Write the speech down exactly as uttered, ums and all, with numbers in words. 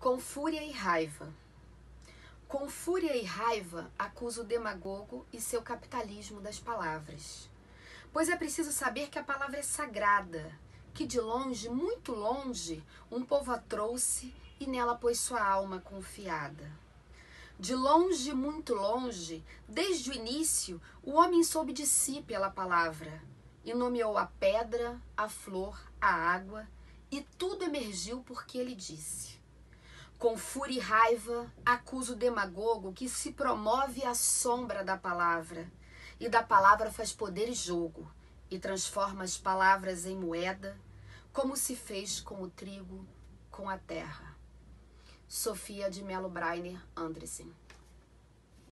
Com fúria e raiva. Com fúria e raiva, acuso o demagogo e seu capitalismo das palavras. Pois é preciso saber que a palavra é sagrada, que de longe, muito longe, um povo a trouxe e nela pôs sua alma confiada. De longe, muito longe, desde o início, o homem soube de si pela palavra e nomeou a pedra, a flor, a água, e tudo emergiu porque ele disse. Com fúria e raiva, acuso o demagogo que se promove à sombra da palavra, e da palavra faz poder e jogo, e transforma as palavras em moeda, como se fez com o trigo, com a terra. Sofia de Mello Briner Andressen.